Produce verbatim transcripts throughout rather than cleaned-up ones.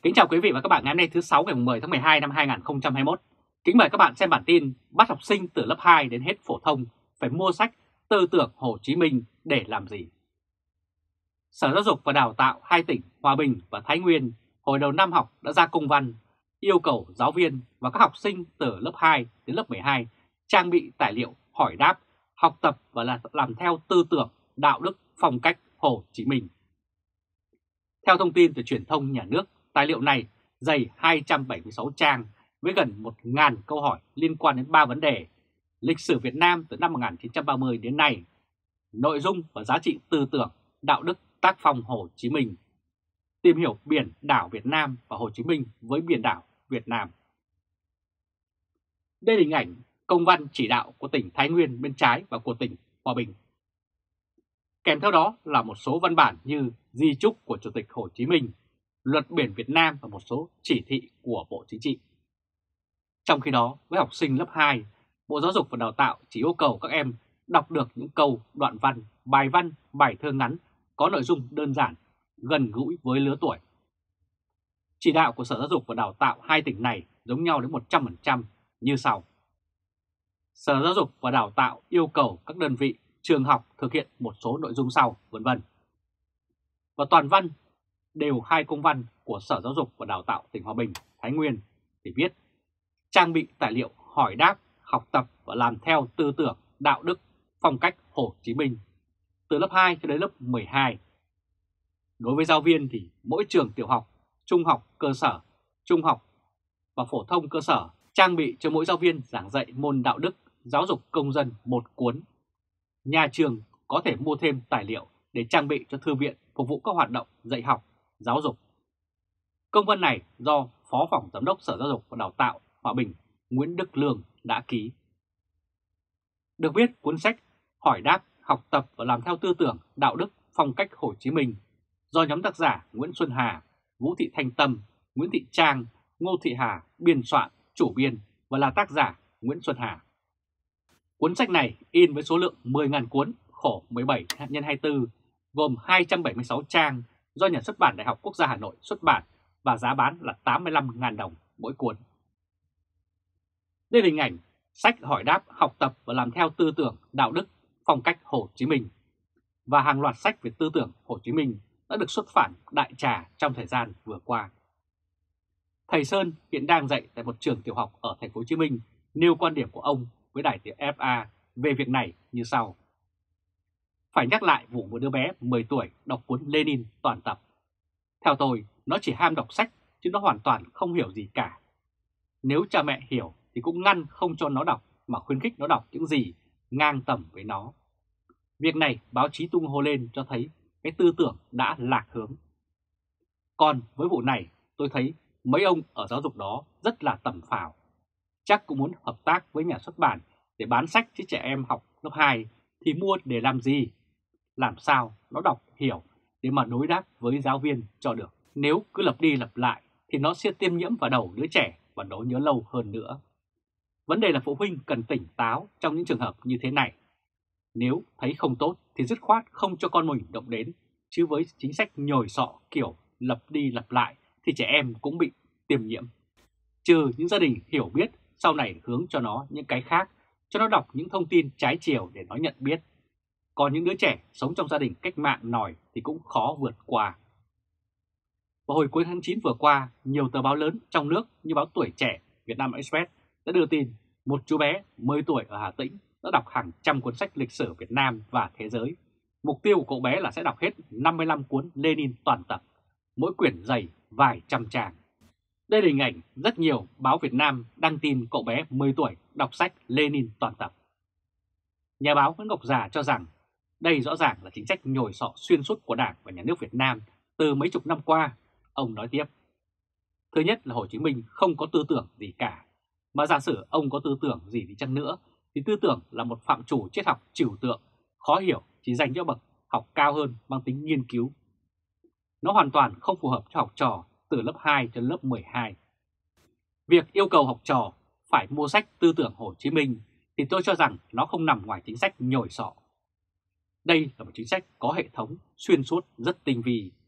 Kính chào quý vị và các bạn ngày hôm nay thứ sáu ngày mười tháng mười hai năm hai nghìn không trăm hai mươi mốt. Kính mời các bạn xem bản tin bắt học sinh từ lớp hai đến hết phổ thông phải mua sách Tư tưởng Hồ Chí Minh để làm gì. Sở Giáo dục và Đào tạo hai tỉnh Hòa Bình và Thái Nguyên hồi đầu năm học đã ra công văn yêu cầu giáo viên và các học sinh từ lớp hai đến lớp mười hai trang bị tài liệu hỏi đáp, học tập và làm theo tư tưởng, đạo đức, phong cách Hồ Chí Minh. Theo thông tin từ truyền thông nhà nước, tài liệu này dày hai trăm bảy mươi sáu trang với gần một nghìn câu hỏi liên quan đến ba vấn đề: lịch sử Việt Nam từ năm một nghìn chín trăm ba mươi đến nay, nội dung và giá trị tư tưởng, đạo đức, tác phong Hồ Chí Minh, tìm hiểu biển đảo Việt Nam và Hồ Chí Minh với biển đảo Việt Nam. Đây là hình ảnh công văn chỉ đạo của tỉnh Thái Nguyên bên trái và của tỉnh Hòa Bình. Kèm theo đó là một số văn bản như di chúc của Chủ tịch Hồ Chí Minh, luật biển Việt Nam và một số chỉ thị của Bộ Chính trị. Trong khi đó, với học sinh lớp hai, Bộ Giáo dục và Đào tạo chỉ yêu cầu các em đọc được những câu, đoạn văn, bài văn, bài thơ ngắn có nội dung đơn giản, gần gũi với lứa tuổi. Chỉ đạo của Sở Giáo dục và Đào tạo hai tỉnh này giống nhau đến một trăm phần trăm như sau. Sở Giáo dục và Đào tạo yêu cầu các đơn vị, trường học thực hiện một số nội dung sau, vân vân. Và toàn văn đều hai công văn của Sở Giáo dục và Đào tạo tỉnh Hòa Bình, Thái Nguyên thì viết trang bị tài liệu hỏi đáp, học tập và làm theo tư tưởng, đạo đức, phong cách Hồ Chí Minh từ lớp hai cho đến lớp mười hai. Đối với giáo viên thì mỗi trường tiểu học, trung học cơ sở, trung học và phổ thông cơ sở trang bị cho mỗi giáo viên giảng dạy môn đạo đức, giáo dục công dân một cuốn. Nhà trường có thể mua thêm tài liệu để trang bị cho thư viện phục vụ các hoạt động dạy học, giáo dục. Công văn này do Phó Phòng Giám đốc Sở Giáo dục và Đào tạo Hòa Bình Nguyễn Đức Lương đã ký. Được biết, cuốn sách hỏi đáp, học tập và làm theo tư tưởng, đạo đức, phong cách Hồ Chí Minh do nhóm tác giả Nguyễn Xuân Hà, Vũ Thị Thanh Tâm, Nguyễn Thị Trang, Ngô Thị Hà biên soạn, chủ biên và là tác giả Nguyễn Xuân Hà. Cuốn sách này in với số lượng mười nghìn cuốn, khổ mười bảy nhân hai mươi tư, gồm hai trăm bảy mươi sáu trang do Nhà xuất bản Đại học Quốc gia Hà Nội xuất bản và giá bán là tám mươi lăm nghìn đồng mỗi cuốn. Đây là hình ảnh sách hỏi đáp, học tập và làm theo tư tưởng, đạo đức, phong cách Hồ Chí Minh. Và hàng loạt sách về tư tưởng Hồ Chí Minh đã được xuất bản đại trà trong thời gian vừa qua. Thầy Sơn hiện đang dạy tại một trường tiểu học ở thành phố Hồ Chí Minh nêu quan điểm của ông với đài tiếng ép a về việc này như sau. Phải nhắc lại vụ một đứa bé mười tuổi đọc cuốn Lenin toàn tập. Theo tôi, nó chỉ ham đọc sách chứ nó hoàn toàn không hiểu gì cả. Nếu cha mẹ hiểu thì cũng ngăn không cho nó đọc mà khuyến khích nó đọc những gì ngang tầm với nó. Việc này báo chí tung hô lên cho thấy cái tư tưởng đã lạc hướng. Còn với vụ này, tôi thấy mấy ông ở giáo dục đó rất là tầm phào. Chắc cũng muốn hợp tác với nhà xuất bản để bán sách cho trẻ em học lớp hai thì mua để làm gì? Làm sao nó đọc hiểu để mà đối đáp với giáo viên cho được. Nếu cứ lặp đi lặp lại thì nó sẽ tiêm nhiễm vào đầu đứa trẻ và nó nhớ lâu hơn nữa. Vấn đề là phụ huynh cần tỉnh táo trong những trường hợp như thế này. Nếu thấy không tốt thì dứt khoát không cho con mình động đến, chứ với chính sách nhồi sọ kiểu lặp đi lặp lại thì trẻ em cũng bị tiêm nhiễm. Trừ những gia đình hiểu biết, sau này hướng cho nó những cái khác, cho nó đọc những thông tin trái chiều để nó nhận biết. Còn những đứa trẻ sống trong gia đình cách mạng nòi thì cũng khó vượt qua. Vào hồi cuối tháng chín vừa qua, nhiều tờ báo lớn trong nước như báo Tuổi Trẻ, Vietnam Express đã đưa tin một chú bé mười tuổi ở Hà Tĩnh đã đọc hàng trăm cuốn sách lịch sử Việt Nam và thế giới. Mục tiêu của cậu bé là sẽ đọc hết năm mươi lăm cuốn Lenin toàn tập, mỗi quyển dày vài trăm trang. Đây là hình ảnh rất nhiều báo Việt Nam đăng tin cậu bé mười tuổi đọc sách Lenin toàn tập. Nhà báo Nguyễn Ngọc Già cho rằng đây rõ ràng là chính sách nhồi sọ xuyên suốt của Đảng và Nhà nước Việt Nam từ mấy chục năm qua. Ông nói tiếp, thứ nhất là Hồ Chí Minh không có tư tưởng gì cả, mà giả sử ông có tư tưởng gì đi chăng nữa thì tư tưởng là một phạm trù triết học trừu tượng, khó hiểu, chỉ dành cho bậc học cao hơn mang tính nghiên cứu. Nó hoàn toàn không phù hợp cho học trò từ lớp hai cho lớp mười hai. Việc yêu cầu học trò phải mua sách tư tưởng Hồ Chí Minh thì tôi cho rằng nó không nằm ngoài chính sách nhồi sọ. Đây là một chính sách có hệ thống, xuyên suốt, rất tinh vi.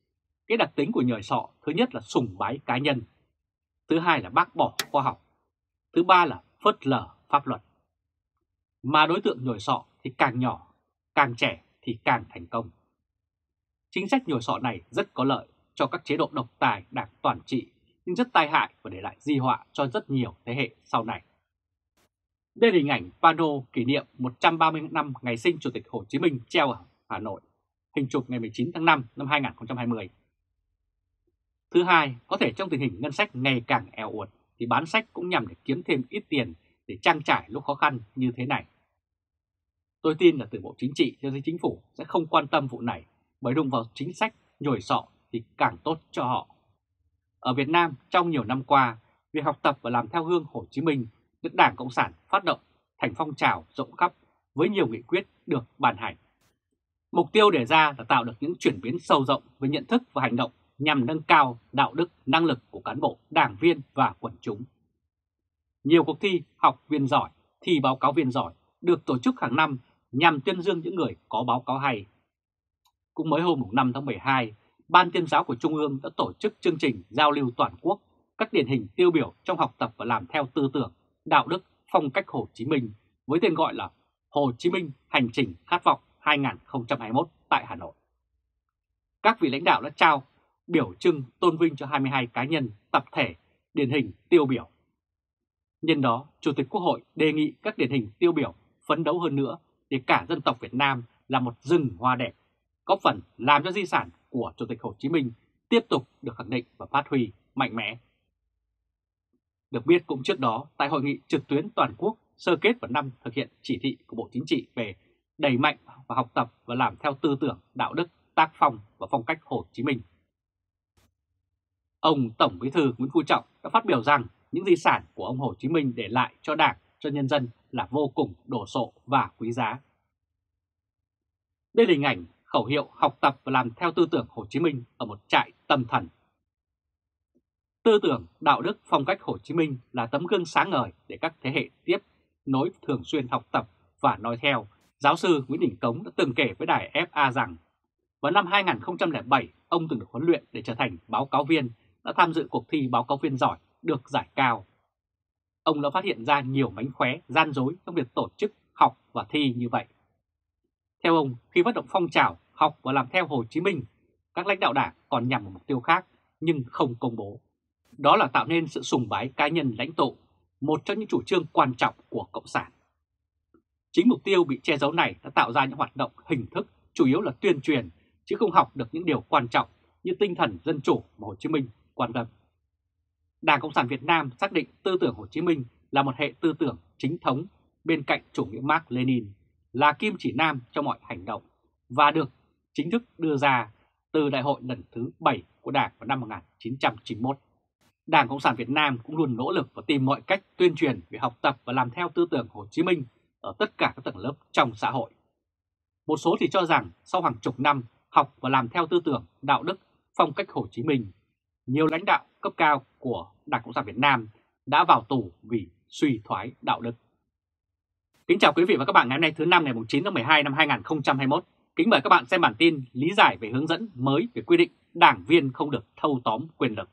Cái đặc tính của nhồi sọ thứ nhất là sùng bái cá nhân, thứ hai là bác bỏ khoa học, thứ ba là phớt lờ pháp luật. Mà đối tượng nhồi sọ thì càng nhỏ, càng trẻ thì càng thành công. Chính sách nhồi sọ này rất có lợi cho các chế độ độc tài đảng toàn trị, nhưng rất tai hại và để lại di họa cho rất nhiều thế hệ sau này. Đây là hình ảnh pano kỷ niệm một trăm ba mươi năm ngày sinh Chủ tịch Hồ Chí Minh treo ở Hà Nội, hình chụp ngày mười chín tháng năm năm hai nghìn không trăm hai mươi. Thứ hai, có thể trong tình hình ngân sách ngày càng eo uột thì bán sách cũng nhằm để kiếm thêm ít tiền để trang trải lúc khó khăn như thế này. Tôi tin là từ Bộ Chính trị cho đến Chính phủ sẽ không quan tâm vụ này, bởi đụng vào chính sách nhồi sọ thì càng tốt cho họ. Ở Việt Nam trong nhiều năm qua, việc học tập và làm theo gương Hồ Chí Minh được Đảng Cộng sản phát động thành phong trào rộng khắp với nhiều nghị quyết được ban hành. Mục tiêu đề ra là tạo được những chuyển biến sâu rộng về nhận thức và hành động nhằm nâng cao đạo đức, năng lực của cán bộ, đảng viên và quần chúng. Nhiều cuộc thi học viên giỏi, thi báo cáo viên giỏi được tổ chức hàng năm nhằm tuyên dương những người có báo cáo hay. Cũng mới hôm năm tháng mười hai, Ban Tuyên giáo của Trung ương đã tổ chức chương trình giao lưu toàn quốc các điển hình tiêu biểu trong học tập và làm theo tư tưởng, đạo đức, phong cách Hồ Chí Minh với tên gọi là Hồ Chí Minh Hành trình khát vọng hai nghìn không trăm hai mươi mốt tại Hà Nội. Các vị lãnh đạo đã trao biểu trưng tôn vinh cho hai mươi hai cá nhân, tập thể, điển hình tiêu biểu. Nhân đó, Chủ tịch Quốc hội đề nghị các điển hình tiêu biểu phấn đấu hơn nữa để cả dân tộc Việt Nam là một rừng hoa đẹp, góp phần làm cho di sản của Chủ tịch Hồ Chí Minh tiếp tục được khẳng định và phát huy mạnh mẽ. Được biết cũng trước đó, tại hội nghị trực tuyến toàn quốc sơ kết vào năm thực hiện chỉ thị của Bộ Chính trị về đẩy mạnh và học tập và làm theo tư tưởng, đạo đức, tác phong và phong cách Hồ Chí Minh, ông Tổng Bí thư Nguyễn Phú Trọng đã phát biểu rằng những di sản của ông Hồ Chí Minh để lại cho Đảng, cho nhân dân là vô cùng đồ sộ và quý giá. Đây là hình ảnh khẩu hiệu học tập và làm theo tư tưởng Hồ Chí Minh ở một trại tâm thần. Tư tưởng, đạo đức, phong cách Hồ Chí Minh là tấm gương sáng ngời để các thế hệ tiếp nối thường xuyên học tập và noi theo. Giáo sư Nguyễn Đình Cống đã từng kể với đài ép a rằng vào năm hai nghìn không trăm lẻ bảy, ông từng được huấn luyện để trở thành báo cáo viên, đã tham dự cuộc thi báo cáo viên giỏi được giải cao. Ông đã phát hiện ra nhiều mánh khóe, gian dối trong việc tổ chức học và thi như vậy. Theo ông, khi phát động phong trào học và làm theo Hồ Chí Minh, các lãnh đạo Đảng còn nhằm một mục tiêu khác nhưng không công bố. Đó là tạo nên sự sùng bái cá nhân lãnh tụ, một trong những chủ trương quan trọng của Cộng sản. Chính mục tiêu bị che giấu này đã tạo ra những hoạt động hình thức chủ yếu là tuyên truyền, chứ không học được những điều quan trọng như tinh thần dân chủ mà Hồ Chí Minh quan tâm. Đảng Cộng sản Việt Nam xác định tư tưởng Hồ Chí Minh là một hệ tư tưởng chính thống bên cạnh chủ nghĩa Mác Lênin, là kim chỉ nam cho mọi hành động và được chính thức đưa ra từ đại hội lần thứ bảy của Đảng vào năm một nghìn chín trăm chín mươi mốt. Đảng Cộng sản Việt Nam cũng luôn nỗ lực và tìm mọi cách tuyên truyền về học tập và làm theo tư tưởng Hồ Chí Minh ở tất cả các tầng lớp trong xã hội. Một số thì cho rằng sau hàng chục năm học và làm theo tư tưởng, đạo đức, phong cách Hồ Chí Minh, nhiều lãnh đạo cấp cao của Đảng Cộng sản Việt Nam đã vào tù vì suy thoái đạo đức. Kính chào quý vị và các bạn ngày hôm nay thứ năm ngày chín tháng mười hai năm hai nghìn không trăm hai mươi mốt. Kính mời các bạn xem bản tin lý giải về hướng dẫn mới về quy định đảng viên không được thâu tóm quyền lực.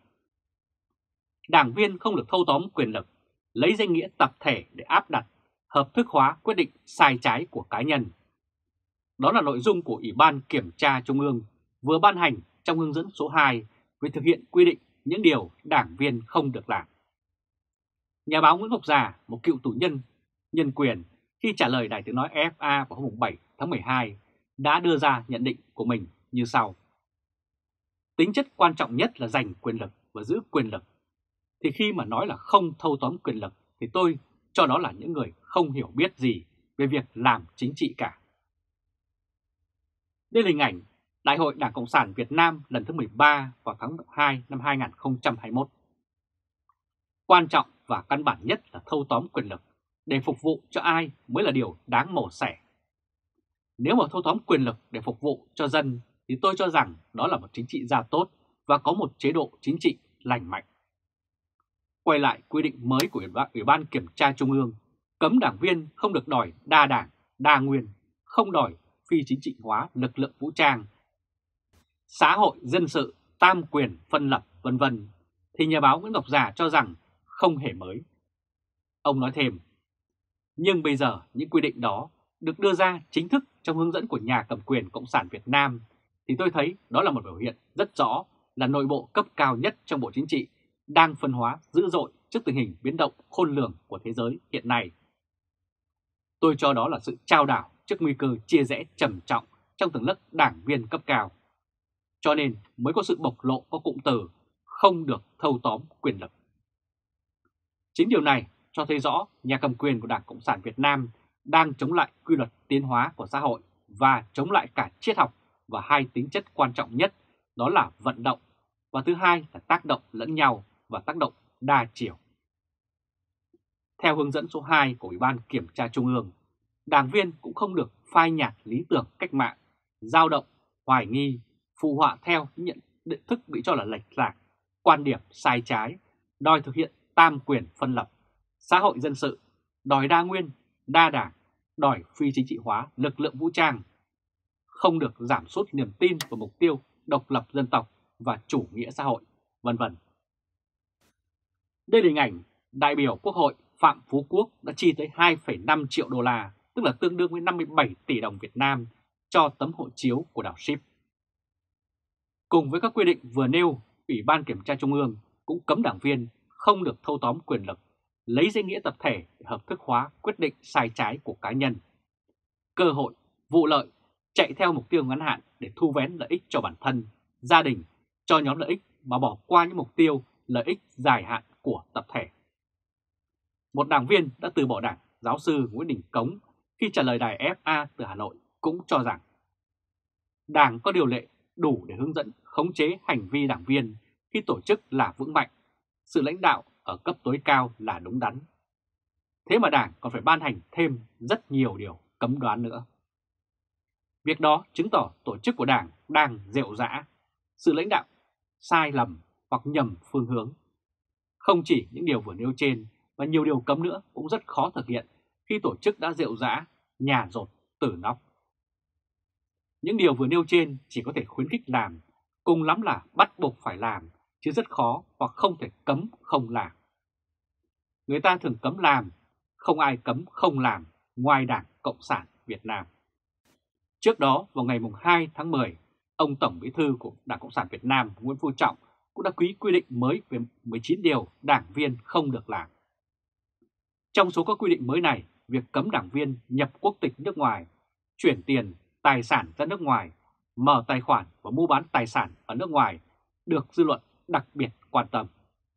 Đảng viên không được thâu tóm quyền lực, lấy danh nghĩa tập thể để áp đặt, hợp thức hóa quyết định sai trái của cá nhân. Đó là nội dung của Ủy ban Kiểm tra Trung ương vừa ban hành trong hướng dẫn số hai về thực hiện quy định những điều đảng viên không được làm. Nhà báo Nguyễn Ngọc Già, một cựu tù nhân nhân quyền, khi trả lời Đài Tiếng nói ép a vào hôm bảy tháng mười hai, đã đưa ra nhận định của mình như sau. Tính chất quan trọng nhất là giành quyền lực và giữ quyền lực. Thì khi mà nói là không thâu tóm quyền lực thì tôi cho đó là những người không hiểu biết gì về việc làm chính trị cả. Đây là hình ảnh Đại hội Đảng Cộng sản Việt Nam lần thứ mười ba vào tháng hai năm hai nghìn không trăm hai mươi mốt. Quan trọng và căn bản nhất là thâu tóm quyền lực để phục vụ cho ai mới là điều đáng mổ xẻ. Nếu mà thâu tóm quyền lực để phục vụ cho dân thì tôi cho rằng đó là một chính trị gia tốt và có một chế độ chính trị lành mạnh. Quay lại quy định mới của Ủy ban Kiểm tra Trung ương, cấm đảng viên không được đòi đa đảng, đa nguyên, không đòi phi chính trị hóa lực lượng vũ trang, xã hội dân sự tam quyền phân lập vân vân thì nhà báo Nguyễn Ngọc Già cho rằng không hề mới. Ông nói thêm, nhưng bây giờ những quy định đó được đưa ra chính thức trong hướng dẫn của nhà cầm quyền Cộng sản Việt Nam thì tôi thấy đó là một biểu hiện rất rõ là nội bộ cấp cao nhất trong Bộ Chính trị đang phân hóa dữ dội trước tình hình biến động khôn lường của thế giới hiện nay. Tôi cho đó là sự trao đảo trước nguy cơ chia rẽ trầm trọng trong tầng lớp đảng viên cấp cao. Cho nên mới có sự bộc lộ có cụm từ không được thâu tóm quyền lực. Chính điều này cho thấy rõ nhà cầm quyền của Đảng Cộng sản Việt Nam đang chống lại quy luật tiến hóa của xã hội và chống lại cả triết học và hai tính chất quan trọng nhất đó là vận động và thứ hai là tác động lẫn nhau và tác động đa chiều. Theo hướng dẫn số hai của Ủy ban Kiểm tra Trung ương, đảng viên cũng không được phai nhạt lý tưởng cách mạng, dao động, hoài nghi, phụ họa theo những nhận định thức bị cho là lệch lạc, quan điểm sai trái, đòi thực hiện tam quyền phân lập, xã hội dân sự, đòi đa nguyên, đa đảng, đòi phi chính trị hóa lực lượng vũ trang, không được giảm sút niềm tin vào mục tiêu độc lập dân tộc và chủ nghĩa xã hội, vân vân. Đây là hình ảnh đại biểu Quốc hội Phạm Phú Quốc đã chi tới hai phẩy năm triệu đô la, tức là tương đương với năm mươi bảy tỷ đồng Việt Nam cho tấm hộ chiếu của đảo Ship. Cùng với các quy định vừa nêu, Ủy ban Kiểm tra Trung ương cũng cấm đảng viên không được thâu tóm quyền lực, lấy danh nghĩa tập thể để hợp thức hóa quyết định sai trái của cá nhân. Cơ hội, vụ lợi, chạy theo mục tiêu ngắn hạn để thu vén lợi ích cho bản thân, gia đình, cho nhóm lợi ích mà bỏ qua những mục tiêu lợi ích dài hạn của tập thể. Một đảng viên đã từ bỏ đảng, giáo sư Nguyễn Đình Cống, khi trả lời đài ép a từ Hà Nội cũng cho rằng Đảng có điều lệ đủ để hướng dẫn khống chế hành vi đảng viên khi tổ chức là vững mạnh, sự lãnh đạo ở cấp tối cao là đúng đắn. Thế mà Đảng còn phải ban hành thêm rất nhiều điều cấm đoán nữa. Việc đó chứng tỏ tổ chức của Đảng đang rệu rã, sự lãnh đạo sai lầm hoặc nhầm phương hướng. Không chỉ những điều vừa nêu trên và nhiều điều cấm nữa cũng rất khó thực hiện khi tổ chức đã rệu rã, nhà dột, tử nóc. Những điều vừa nêu trên chỉ có thể khuyến khích làm, cùng lắm là bắt buộc phải làm, chứ rất khó hoặc không thể cấm không làm. Người ta thường cấm làm, không ai cấm không làm ngoài Đảng Cộng sản Việt Nam. Trước đó vào ngày hai tháng mười, ông Tổng Bí thư của Đảng Cộng sản Việt Nam Nguyễn Phú Trọng cũng đã ký quy định mới về mười chín điều đảng viên không được làm. Trong số các quy định mới này, việc cấm đảng viên nhập quốc tịch nước ngoài, chuyển tiền, tài sản ra nước ngoài, mở tài khoản và mua bán tài sản ở nước ngoài được dư luận đặc biệt quan tâm.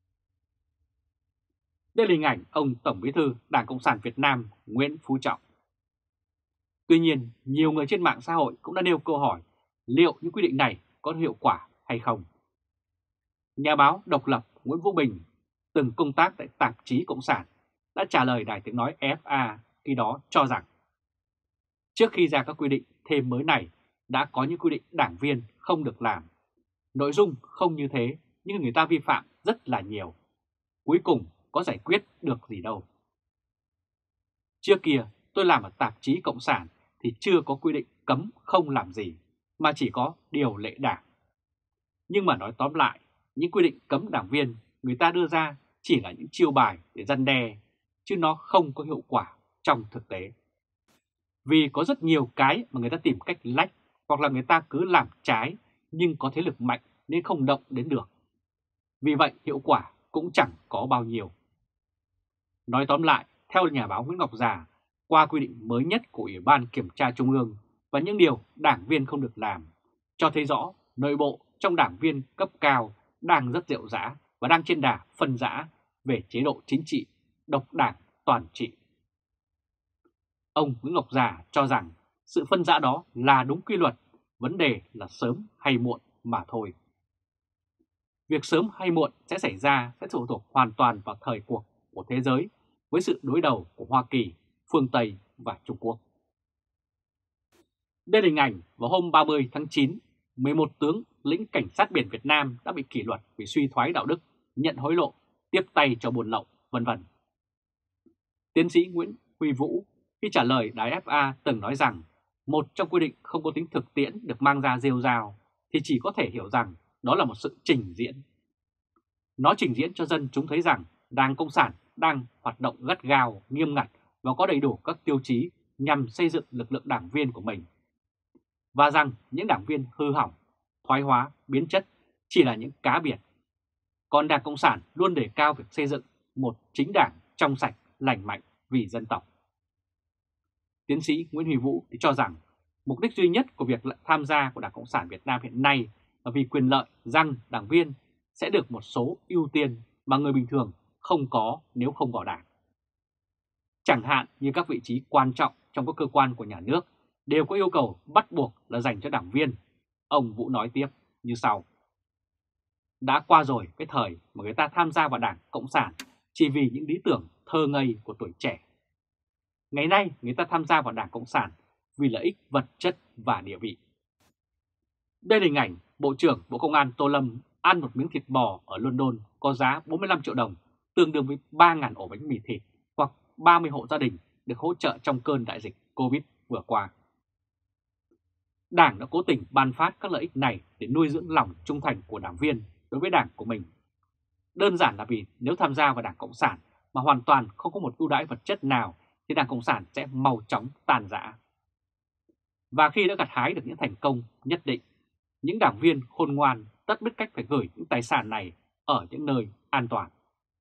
Đây là hình ảnh ông Tổng Bí thư Đảng Cộng sản Việt Nam Nguyễn Phú Trọng. Tuy nhiên, nhiều người trên mạng xã hội cũng đã nêu câu hỏi liệu những quy định này có hiệu quả hay không. Nhà báo độc lập Nguyễn Vũ Bình, từng công tác tại tạp chí Cộng sản, đã trả lời Đài Tiếng Nói ép a khi đó cho rằng trước khi ra các quy định thêm mới này đã có những quy định đảng viên không được làm. Nội dung không như thế nhưng người ta vi phạm rất là nhiều. Cuối cùng có giải quyết được gì đâu. Trước kia tôi làm ở tạp chí Cộng sản thì chưa có quy định cấm không làm gì, mà chỉ có điều lệ đảng. Nhưng mà nói tóm lại, những quy định cấm đảng viên người ta đưa ra chỉ là những chiêu bài để răn đe, chứ nó không có hiệu quả trong thực tế. Vì có rất nhiều cái mà người ta tìm cách lách, hoặc là người ta cứ làm trái nhưng có thế lực mạnh nên không động đến được. Vì vậy hiệu quả cũng chẳng có bao nhiêu. Nói tóm lại, theo nhà báo Nguyễn Ngọc Già, qua quy định mới nhất của Ủy ban Kiểm tra Trung ương và những điều đảng viên không được làm, cho thấy rõ nội bộ trong đảng viên cấp cao đang rất rệu rã và đang trên đà phân rã về chế độ chính trị, độc đảng toàn trị. Ông Nguyễn Ngọc Già cho rằng sự phân rã đó là đúng quy luật, vấn đề là sớm hay muộn mà thôi. Việc sớm hay muộn sẽ xảy ra sẽ phụ thuộc hoàn toàn vào thời cuộc của thế giới với sự đối đầu của Hoa Kỳ, phương Tây và Trung Quốc. Đây là hình ảnh vào hôm ba mươi tháng chín, mười một tướng lĩnh cảnh sát biển Việt Nam đã bị kỷ luật vì suy thoái đạo đức, nhận hối lộ, tiếp tay cho buôn lậu, vân vân. Tiến sĩ Nguyễn Huy Vũ khi trả lời đài ép a từng nói rằng một trong quy định không có tính thực tiễn được mang ra rêu rao thì chỉ có thể hiểu rằng đó là một sự trình diễn. Nó trình diễn cho dân chúng thấy rằng Đảng Cộng sản đang hoạt động gắt gao, nghiêm ngặt và có đầy đủ các tiêu chí nhằm xây dựng lực lượng đảng viên của mình. Và rằng những đảng viên hư hỏng, thoái hóa, biến chất chỉ là những cá biệt. Còn Đảng Cộng sản luôn đề cao việc xây dựng một chính đảng trong sạch, lành mạnh vì dân tộc. Tiến sĩ Nguyễn Huy Vũ thì cho rằng mục đích duy nhất của việc tham gia của Đảng Cộng sản Việt Nam hiện nay là vì quyền lợi, rằng đảng viên sẽ được một số ưu tiên mà người bình thường không có nếu không vào đảng. Chẳng hạn như các vị trí quan trọng trong các cơ quan của nhà nước đều có yêu cầu bắt buộc là dành cho đảng viên. Ông Vũ nói tiếp như sau: đã qua rồi cái thời mà người ta tham gia vào Đảng Cộng sản chỉ vì những lý tưởng thơ ngây của tuổi trẻ. Ngày nay người ta tham gia vào Đảng Cộng sản vì lợi ích vật chất và địa vị. Đây là hình ảnh Bộ trưởng Bộ Công an Tô Lâm ăn một miếng thịt bò ở London có giá bốn mươi lăm triệu đồng, tương đương với ba nghìn ổ bánh mì thịt, hoặc ba mươi hộ gia đình được hỗ trợ trong cơn đại dịch Covid vừa qua. Đảng đã cố tình ban phát các lợi ích này để nuôi dưỡng lòng trung thành của đảng viên đối với đảng của mình. Đơn giản là vì nếu tham gia vào Đảng Cộng sản mà hoàn toàn không có một ưu đãi vật chất nào thì Đảng Cộng sản sẽ mau chóng tàn rã. Và khi đã gặt hái được những thành công nhất định, những đảng viên khôn ngoan tất biết cách phải gửi những tài sản này ở những nơi an toàn.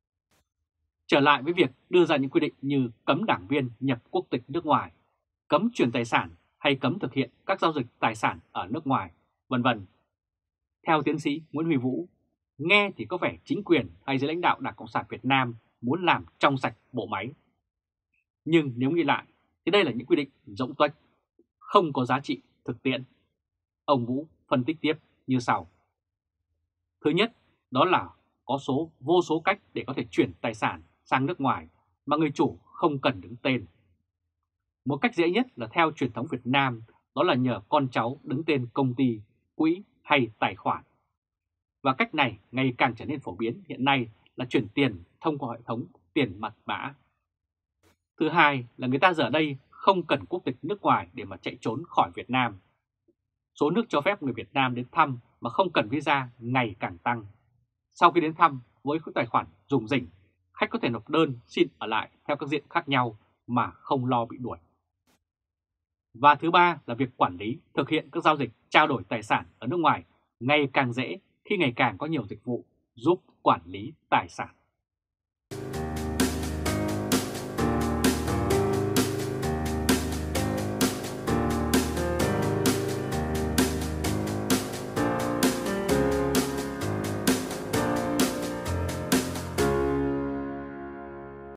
Trở lại với việc đưa ra những quy định như cấm đảng viên nhập quốc tịch nước ngoài, cấm chuyển tài sản hay cấm thực hiện các giao dịch tài sản ở nước ngoài, vân vân. Theo tiến sĩ Nguyễn Huy Vũ, nghe thì có vẻ chính quyền hay giới lãnh đạo Đảng Cộng sản Việt Nam muốn làm trong sạch bộ máy. Nhưng nếu nghĩ lại thì đây là những quy định rỗng tuếch, không có giá trị thực tiễn. Ông Vũ phân tích tiếp như sau: thứ nhất, đó là có số vô số cách để có thể chuyển tài sản sang nước ngoài mà người chủ không cần đứng tên. Một cách dễ nhất là theo truyền thống Việt Nam, đó là nhờ con cháu đứng tên công ty, quỹ hay tài khoản. Và cách này ngày càng trở nên phổ biến hiện nay là chuyển tiền thông qua hệ thống tiền mật mã. Thứ hai là người ta giờ đây không cần quốc tịch nước ngoài để mà chạy trốn khỏi Việt Nam. Số nước cho phép người Việt Nam đến thăm mà không cần visa ngày càng tăng. Sau khi đến thăm với tài khoản rủng rỉnh, khách có thể nộp đơn xin ở lại theo các diện khác nhau mà không lo bị đuổi. Và thứ ba là việc quản lý, thực hiện các giao dịch trao đổi tài sản ở nước ngoài ngày càng dễ khi ngày càng có nhiều dịch vụ giúp quản lý tài sản.